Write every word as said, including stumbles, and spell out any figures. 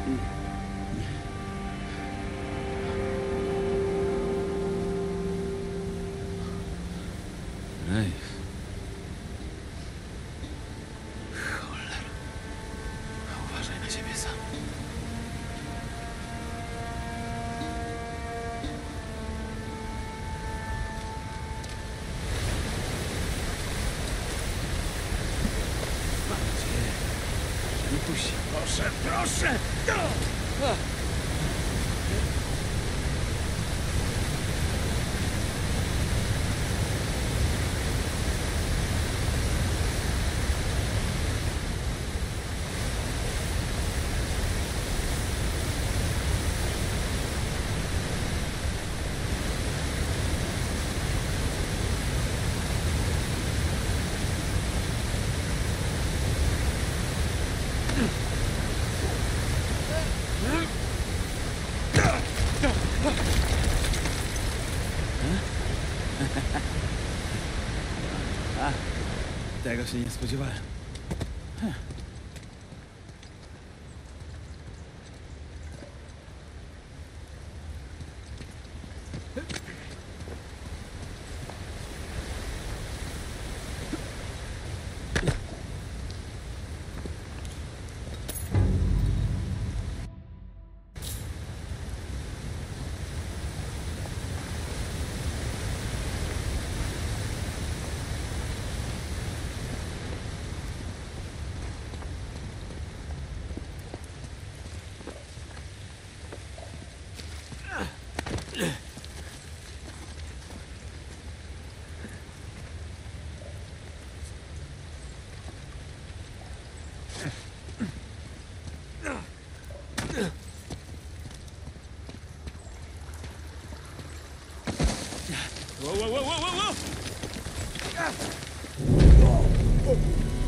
Ej. Cholera. Uważaj na siebie sam. Mam nadzieję, że nie puści. Proszę, proszę! No! A, tego się nie spodziewałem. Wow, wow, wow, wow, wow!